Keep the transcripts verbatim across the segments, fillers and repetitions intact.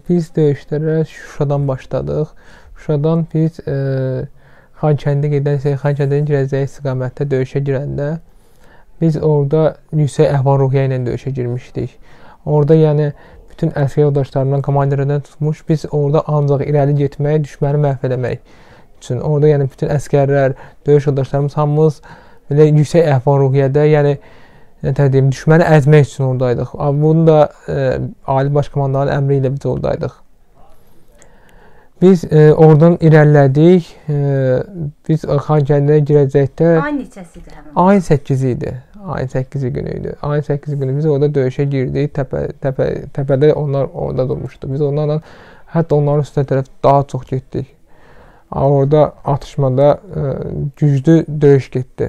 biz döyüşlərə Şuşadan başladıq. Şuşadan biz e, Xankəndidə gedərsək, Xankəndidən girəcək istiqamətdə döyüşə girəndə biz orada yüksək əhval-ruhiyyə ilə döyüşə girmişdik. Orada yəni bütün əsgər yoldaşlarından, komandirlərdən tutmuş, biz orada ancaq irəli getmək, düşməni məhv eləmək üçün. Orada yəni bütün əsgərlər, döyüş yoldaşlarımız hamımız belə yüksək əhval-ruhiyyədə, yəni nə deyim, düşməni əzmək üçün oradaydıq. Bunu da e, Ali Baş Komandanın əmri ilə biz oradaydıq. Biz e, oradan irəlilədik. E, biz Xankəndiyə girəcəkdə ayın neçəsi idi həmin? Ayın səkkizi idi. Ayın səkkizi günü idi. Ayın səkkizi günü biz orada döyüşə girdik. Təpə, təpə, təpədə onlar orada durmuşdu. Biz onlarla hətta onların üstünə tərəf daha çox getdik. Orada atışmada e, güclü döyüş getdi.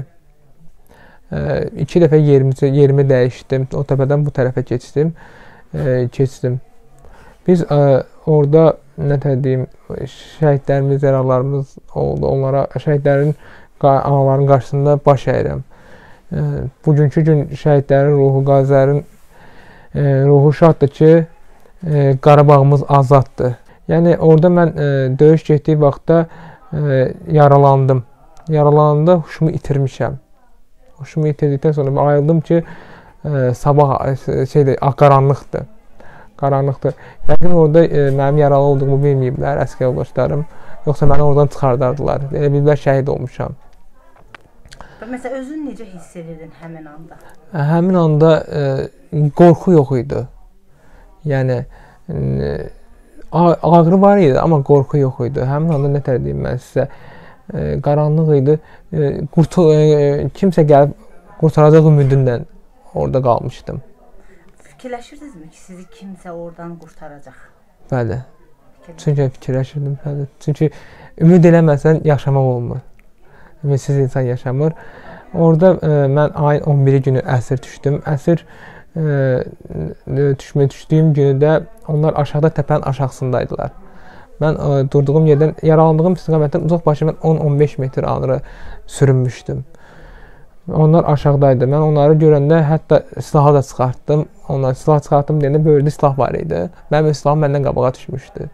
E, iki dəfə yerimi, yerimi dəyişdim. O təpədən bu tərəfə keçdim. E, keçdim. Biz e, orada nə deyim, şəhidlərimiz, yaralarımız oldu. Onlara, şəhidlərin, anaların qarşısında baş əyirəm. E, bugünkü gün şəhidlərin ruhu, qazilərin e, ruhu şaddır ki, e, Qarabağımız azaddır. Yəni, orada mən e, döyüş getdiyi vaxtda e, yaralandım. Yaralananda huşumu itirmişəm. Huşumu itirdikdən sonra ayıldım ki, e, sabah şeydir, qaranlıqdır. Qaranlıqdır. Yəqin orada e, mənim yaralı olduğumu bilməyiblər əsgər yoldaşlarım. Yoxsa məni oradan çıxardardılar. Elə bilirlər şəhid olmuşam. Məsələn, özünü necə hiss edirdin həmin anda? Həmin anda e, qorxu yox idi. Yəni, e, ağrı var idi, amma qorxu yox idi. Həmin anda nə tər deyim mən sizə, e, qaranlıq idi. E, qurtul, e, kimsə gəlib qurtaracaq ümidinlə orada qalmışdım. Fikirləşirdinizmi ki, sizi kimsə oradan qurtaracaq? Bəli. Çünki fikirləşirdim, bəli. Çünki ümid eləməsən yaşamaq olmur. Ümidsiz insan yaşamır. Orada e, mən ayın on biri günü əsir düşdüm. Əsir e, düşmə düşdüyüm günü də onlar aşağıda təpənin aşağısındaydılar. Mən e, durduğum yerdən, yaralandığım istiqamətdən uzaq başı mən on on beş metr alırı sürünmüşdüm. Onlar aşağıdaydı. Mən onları görəndə hətta silahı da çıxartdım. Onlar silah çıxartdım deyəndə böyrüdə silah var idi. Mənim silahım məndən qabağa düşmüşdü.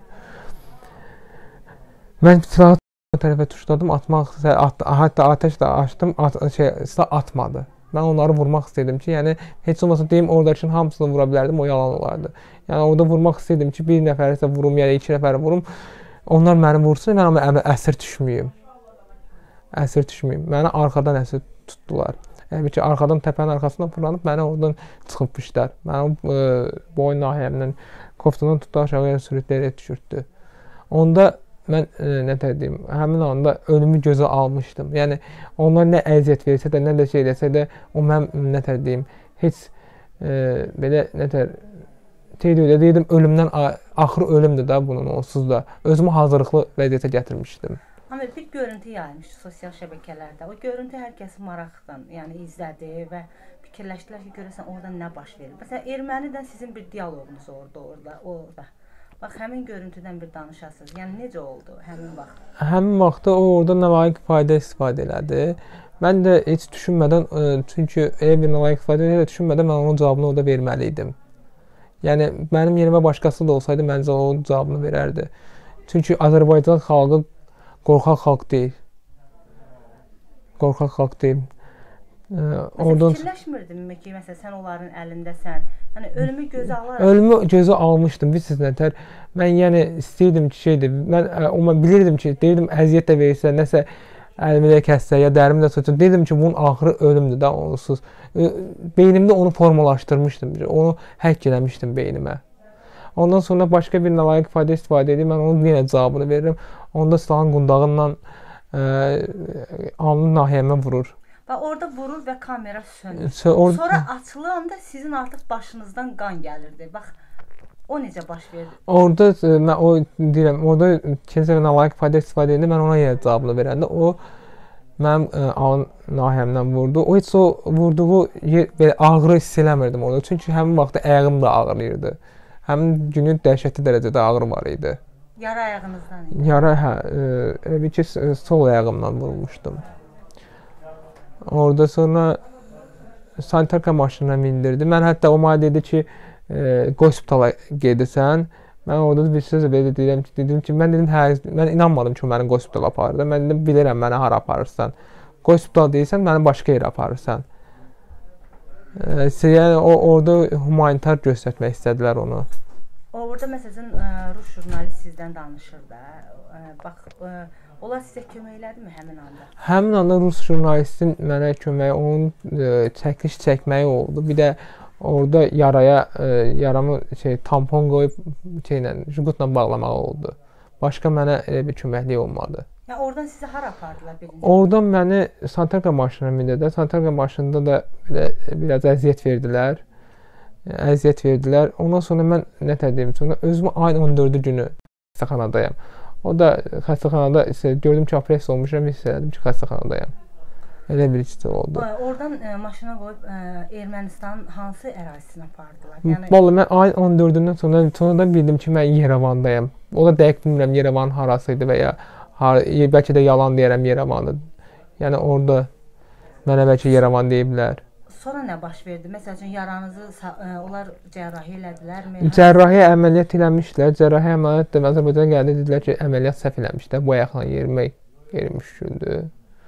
Mən silahı tərəfə tuşladım, atmaq, at, hətta atəş də açdım, at, şey, silah atmadı. Mən onları vurmaq istədim ki, yəni heç olmasa deyim, oradakının hamısını vura bilərdim, o yalan olardı. Yəni orada vurmaq istədim ki, bir nəfərisə vurum, yəni iki nəfəri vurum. Onlar məni vursun, mən amma əsir düşməyim. Əsir düşməyim. Məni arxadan əsir tutdular. Yəni ki, arxadan təpənin arxasından fırlanıb məni oradan çıxıbmışlar. Mənim e, boyun nahiyəmdən, koftadan tutdu aşağıya sürütləyərək düşürtdü. Onda mən e, nə deyim, həmin anda ölümü gözə almışdım. Yəni onlar nə əziyyət versə də, nə də şey eləsə də, o mənim nə deyim, heç e, belə nə tər teydə deyirdim, ölümdən axırı ölümdür da bunun onsuz da. Özümü hazırlıqlı vəziyyətə gətirmişdim. Amma bir görüntü yayılmış sosial şəbəkələrdə. O görüntü hər kəsi maraqdan, yəni izlədi və fikirləşdilər ki, görəsən orada nə baş verir. Məsələn, ermənidən sizin bir dialoqunuz orada, orada, orada. Bax, həmin görüntüdən bir danışasınız. Yəni, necə oldu həmin vaxt? Həmin vaxtda o orada nalayiq fayda istifadə elədi. Mən də heç düşünmədən, çünki elə bir nalayiq fayda elə düşünmədən mən onun cavabını orada verməli idim. Yəni, mənim yerimə başqası da olsaydı, məncə o cavabını verərdi. Çünki Azərbaycan xalqı qorxaq xalq deyil. Qorxaq xalq deyil. Oradan fikirləşmirdinmi ki, məsələn, sən onların əlindəsən. Yəni, ölümü gözə alaraq... Ölümü gözə almışdım, bilirsiniz nətər. Mən yəni istəyirdim ki, şeydir, mən, mən bilirdim ki, deyirdim, əziyyət də verirsə, nəsə əlimi də kəssə, ya dərimi də tutsa, deyirdim ki, bunun axırı ölümdür da, onsuz. Beynimdə onu formalaşdırmışdım, onu həkk eləmişdim beynimə. Ondan sonra başqa bir nalayiq fayda istifadə edib, mən onun yenə cavabını veririm. Onda silahın qundağından alnın nahiyəmə vurur. Və orada vurur və kamera sönür. Or Sonra açılanda sizin artıq başınızdan qan gəlirdi. Bax, o necə baş verdi? Orada, mən o deyirəm, orada kimsə nalayiq fayda istifadə edib, mən ona yenə cavabını verəndə, o mənim alın nahiyəmdən vurdu. O heç o vurduğu yer, belə ağrı hiss eləmirdim orada. Çünki həmin vaxtda ayağım da ağrıyırdı. Həmin günü dəhşətli dərəcədə ağrı var idi. Yara ayağınızdan idi? Yara, hə, elə bir ki, sol ayağımdan vurmuşdum. Orada sonra sanitarka maşınına mindirdi. Mən hətta o mənə dedi ki, qospitala gedirsən, Mən orada bir söz belə deyirəm ki, dedim ki, mən dedim, hə, mən inanmadım ki, o məni qospitala aparırdı. Mən dedim, bilirəm məni hara aparırsan. Qospital deyirsən, məni başqa yerə aparırsan. E, yəni o orada humanitar göstərmək istədilər onu. Orada məsələn Rus jurnalist sizdən danışır da. Bax, onlar sizə kömək elədimi həmin anda? Həmin anda Rus jurnalistin mənə köməyi, onun e, çəkiliş çəkməyi oldu. Bir də orada yaraya e, yaramı şey tampon qoyub şeylə, jgutla bağlamağı oldu. Başqa mənə elə bir köməklik olmadı. Ya oradan sizi hara apardılar birinci? Oradan məni Santarka maşınına mindirdi. Santarka maşınında da belə biraz əziyyət verdilər. Əziyyət verdilər. Ondan sonra mən nə deyim, sonra özümü ayın on dördü günü xəstəxanadayam. O da xəstəxanada isə gördüm ki, operasiya olmuşam, hiss elədim ki, xəstəxanadayam. Elə bir hissə oldu. Oradan e, maşına qoyub e, Ermənistanın hansı ərazisinə apardılar? Yəni vallahi mən ayın on dördündən sonra sonradan bildim ki, mən Yerevandayam. O da dəqiq bilmirəm Yerevan harası idi və ya har, bəlkə də yalan deyirəm Yerevanı. Yəni orada mənə bəlkə Yerevan deyiblər. Sonra nə baş verdi? Məsəl üçün yaranızı e, onlar cərrahi elədilərmi? Cərrahi əməliyyat eləmişdilər. Cərrahi əməliyyat da Azərbaycana gəldi, dedilər ki, əməliyyat səhv eləmişlər. Bu ayaqla yerimək yerimüşdü.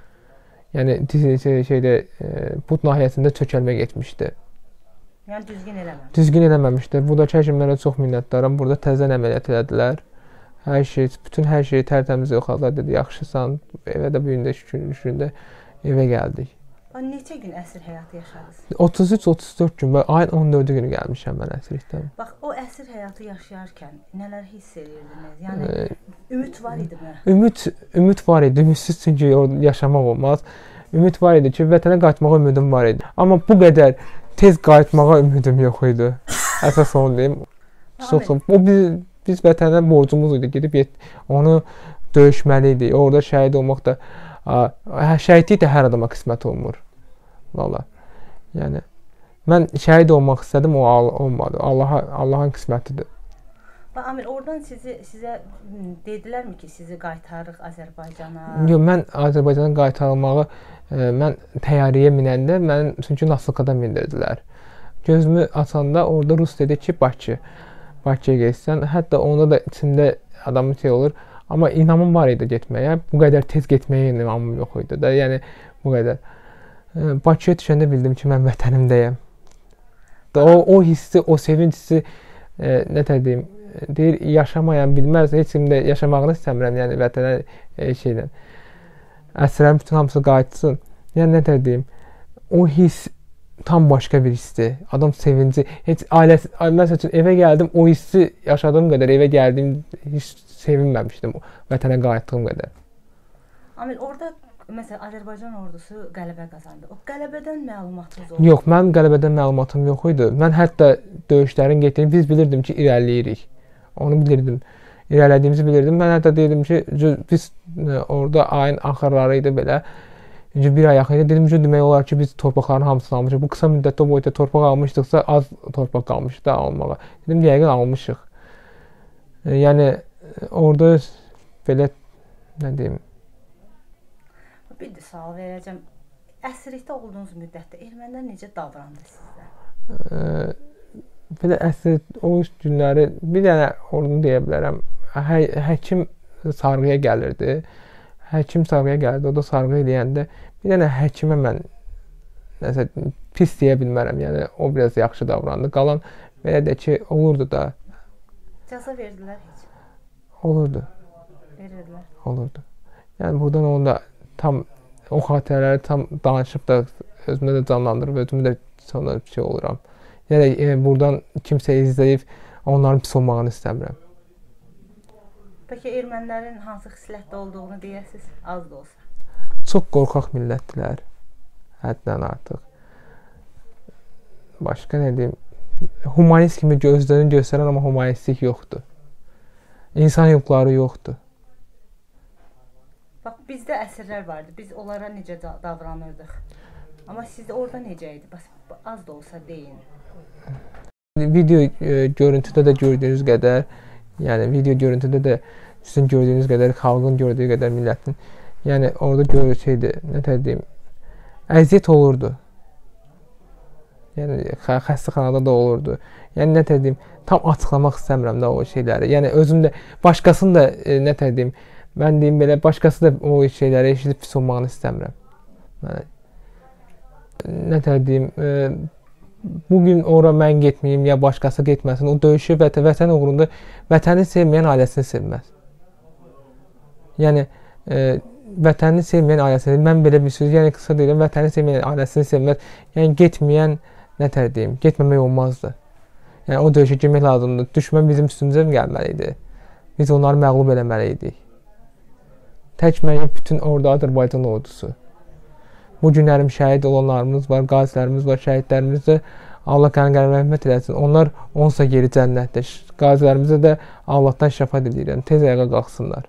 Yəni şeydə e, but nahiyəsində çökəlmə getmişdi. Yəni düzgün eləməmişdi. Düzgün eləməmişdi. Buradakı həkimlərə çox minnətdaram. Burada təzədən əməliyyat elədilər. Hər şey, bütün hər şeyi tərtəmiz yoxladılar, dedi, yaxşısan. Evə də bu gün də şükür evə gəldik. Neçə gün əsir həyatı yaşadınız? otuz üç otuz dörd gün, ayın on dördü günü gəlmişəm mən əsirlikdən. Bax, o əsir həyatı yaşayarkən nələr hiss edirdiniz? Yəni ee, ümid var idimi? Ümid, ümid var idi. Ümidsiz çünki orada yaşamaq olmaz. Ümid var idi ki, vətənə qayıtmağa ümidim var idi. Amma bu qədər tez qayıtmağa ümidim yox idi. Əsas onu deyim. Çox, o biz, biz vətənə borcumuz idi. Gedib onu döyüşməli idi. Orada şəhid olmaq da, şəhidlik də hər adama qismət olmur. Valla. Yəni mən şəhid olmaq istədim, o olmadı. Allah'a Allahın qismətidir. Bax Amir, oradan sizi sizə dedilərmi ki, sizi qaytarırıq Azərbaycana? Yox, mən Azərbaycana qaytarılmağı e, mən təyyarəyə minəndə mən çünki Nasılkada mindirdilər. Gözümü açanda orada Rus dedi ki, Bakı. Bakıya getsən, hətta onda da içində adamın şey olur. Amma inamım var idi getməyə. Bu qədər tez getməyə inamım yox idi da. Yəni bu qədər. E, Bakıya düşəndə bildim ki, mən vətənimdəyəm. O o hissi, o sevinci e, nə deyim, deyir, yaşamayan bilməz, heç kim də yaşamağını istəmirəm, yəni vətənə e, şeylə. Əsrlərin bütün hamısı qayıtsın. Yəni nə deyim, o hiss tam başqa bir hissdir. Adam sevinci, heç ailəsi, məsəl üçün evə gəldim, o hissi yaşadığım qədər evə gəldim, heç sevinməmişdim vətənə qayıtdığım qədər. Amir, orada məsələn Azərbaycan ordusu qələbə qazandı. O qələbədən məlumatınız oldu? Yox, mənim qələbədən məlumatım yox idi. Mən hətta döyüşlərin getdiyini biz bilirdim ki, irəliləyirik. Onu bilirdim. İrələdiyimizi bilirdim. Mən hətta dedim ki, biz orada ayın axırları idi belə. Bir ay yaxın idi. Dedim ki, demək olar ki, biz torpaqların hamısını almışıq. Bu qısa müddətdə boyunca torpaq almışdıqsa az torpaq qalmışdı da almağa. Dedim, yəqin almışıq. Yəni orada belə nə deyim? Bir də sual verəcəm. Əsirlikdə olduğunuz müddətdə ermənilər necə davrandı sizə? Belə əsir o günləri bir dənə onu deyə bilərəm. Hə, həkim sarğıya gəlirdi. Həkim sarğıya gəldi. O da sarğı eləyəndə bir dənə həkimə mən nəsə pis deyə bilmərəm. Yəni o biraz yaxşı davrandı. Qalan belə də ki, olurdu da. Cəza verdilər heç? Olurdu. Verirdilər. Olurdu. Yəni buradan onu da tam o xatirələri tam danışıb da özümdə də canlandırıb, özümdə də sonra bir şey oluram. Yəni e, buradan kimsə izləyib onların pis olmağını istəmirəm. Peki ermənilərin hansı xislətdə olduğunu deyəsiniz, az da olsa? Çox qorxaq millətdilər, həddən artıq. Başqa nə deyim, humanist kimi gözlərini göstərən, amma humanistlik yoxdur. İnsan hüquqları yoxdur. Bax, bizdə əsirlər vardı, biz onlara necə davranırdıq. Amma sizdə orada necə idi? Bax, az da olsa deyin. Video e, görüntüdə də gördüyünüz qədər, yəni video görüntüdə də sizin gördüyünüz qədər, xalqın gördüyü qədər millətin, yəni orada görür şeydir, nə deyim, əziyyət olurdu. Yəni xə xəstəxanada da olurdu. Yəni nə deyim, tam açıqlamaq istəmirəm də o şeyləri. Yəni özüm də başqasını da e, nə deyim, mən deyim belə başqası da o şeyləri eşidib pis olmağını istəmirəm. Mən nə deyim, e, bu gün ora mən getməyim ya başqası getməsin. O döyüşü vətən, vətən uğrunda vətəni sevməyən ailəsini sevməz. Yəni e, vətəni sevməyən ailəsini, mən belə bir söz, yəni qısa deyirəm, vətəni sevməyən ailəsini sevməz. Yəni getməyən nə deyim, getməmək olmazdı. Yəni o döyüşə girmək lazımdır. Düşmən bizim üstümüzə gəlməli idi. Biz onları məğlub eləməli idik. Tək mənim bütün orada Azərbaycan ordusu. Bu günlərim şəhid olanlarımız var, qazilərimiz var, şəhidlərimiz də Allah qəni-qəni rəhmət eləsin. Onlar onsa yeri cənnətdir. Qazilərimizə də Allahdan şəfaət edirəm. Tez ayağa qalxsınlar.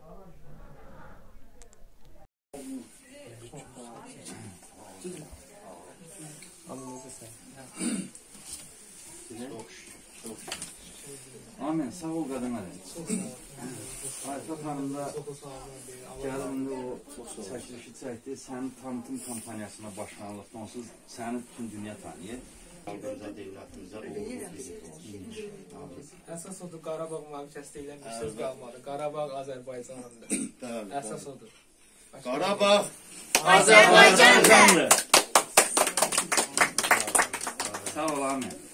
Amin. Sağ ol qadın əli. Ayfa xanım da gəlində o çəkilişi çəkdi. Sənin tanıtım kampaniyasına başlanılıqda onsuz səni bütün dünya tanıyır. Xalqımıza, devlətimizə uğurlu bir Əsas odur, Qarabağ mühafizəsi ilə bir söz qalmadı. Qarabağ Azərbaycandır. Əsas odur. Qarabağ Azərbaycandır. Sağ ol, amin.